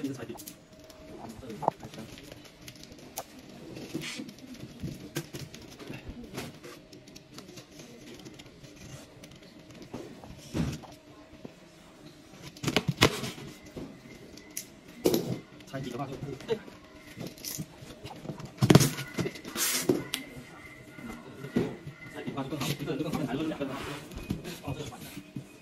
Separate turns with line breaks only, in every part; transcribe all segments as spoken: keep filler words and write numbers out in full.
一直踩底。这里开枪。踩底的话就对。 那就更好，一个人就更好，还是两个人好。放这个板子。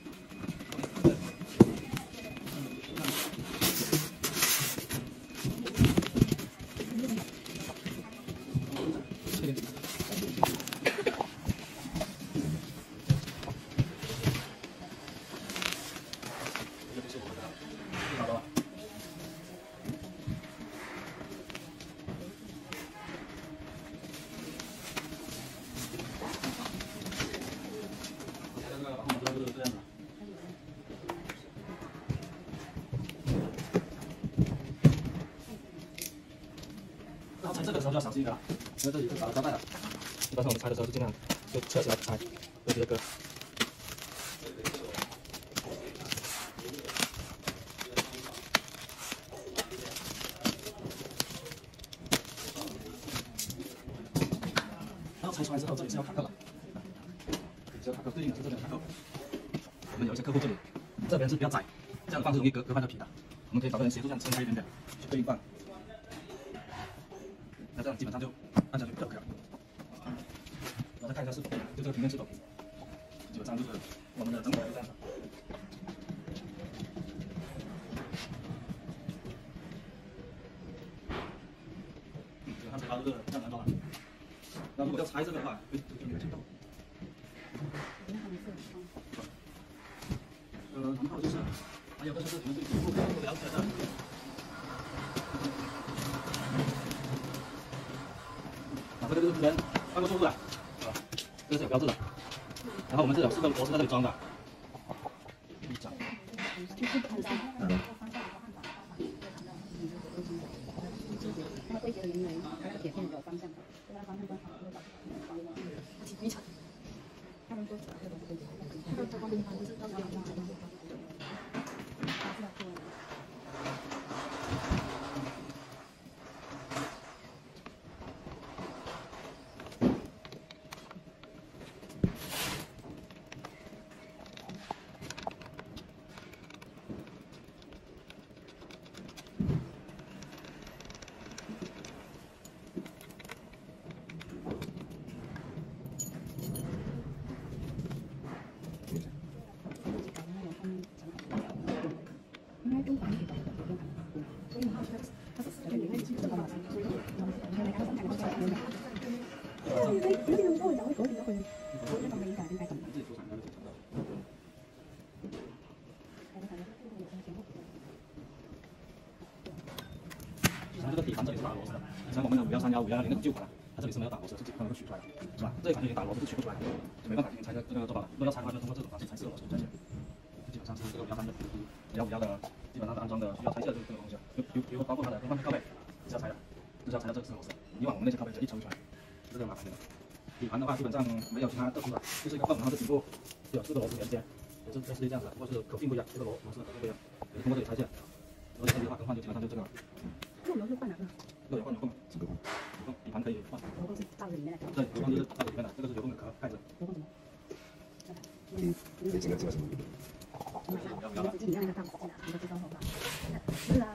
这就是我们的最好的了。就是这样的。然后拆这个时候就要小心一点了，因为这里是打了胶带的。一般上我们拆的时候就尽量就侧起来拆，不直接割。然后拆出来之后，这里是要卡扣的。 只要卡扣对应的是这边卡扣。我们有一些客户这里，这边是比较窄，这样放是容易割割坏这皮的。我们可以找个人协助这样撑开一点点，去对应放。那这样基本上就按下去就可以了。然后再看一下是否就这个平面是否平，基本上就是我们的整体就这样子。嗯，基本上这包就是这样拿到了。那如果要拆这个的话，会就有点轻重。 呃，然后就是，还有个就是你们对皮肤不了解的，啊，这个就是之前办过手术的，啊，这个是有标志的。然后我们这有四个螺丝在这里装的，一张。嗯。它规则原来它是铁片有方向的，这个方向刚好会导致方向。一场。他们说这个东西，这个方面不是到时候要知道。 这个底盘这里是打螺丝的，以前我们的五幺三幺、五幺幺零那种旧款，它这里是没有打螺丝，是自己看能够取出来的，是吧？这一款就已经打螺丝是取不出来的，就没办法给你拆这这个做法了。如果要拆的话，就通过这种方式拆四个螺丝拆线。基本上是这个五幺三的、五幺五幺的，基本上的安装的需要拆卸的就是这个东西了。就比比如包括它的方向靠背是要拆的，就是要拆到这个四个螺丝。以往我们那些靠背就一抽出来，是这个麻烦的。底盘的话基本上没有其他特殊的，就是一个缝，然后这底部有四个螺丝连接，也是类似于这样子的，不过是口径不一样，这个螺螺丝的口径不一样，也是通过这里拆卸。如果这里的话更换就基本上就这个了。 漏油是换哪个？漏油换油泵，是油泵。油泵底盘可以换。油泵是罩在里面的。对，油泵就是罩在里面的，这个是油泵的壳盖子。油泵什么？嗯，这这个这个什么？要不要了？自己让那个大伙进来，你都知道好吧？是啊。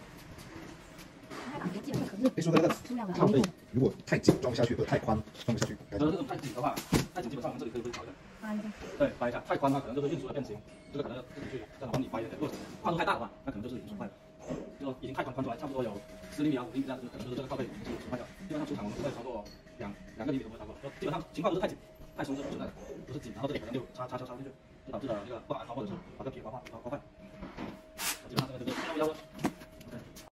别说那个靠背，如果太紧装不下去，或者太宽装不下去。呃，这种太紧的话，太紧基本上我们这里可以微调一下。掰一下。对，掰一下。太宽的话可能就是运输的变形，这个可能要自己去再往里掰一点。如果宽度太大的话，那可能就是已经损坏了。 就说已经太宽宽出来，差不多有十厘米啊、五厘米这样子，可能就是这个靠背已经是损坏掉。基本上出厂我们不会超过两两个厘米都不会超过，就基本上情况都是太紧、太松是不存在的，都是紧，然后这里可能就插插销插进去，就导致了这个不好安装或者是把这个皮划划划坏。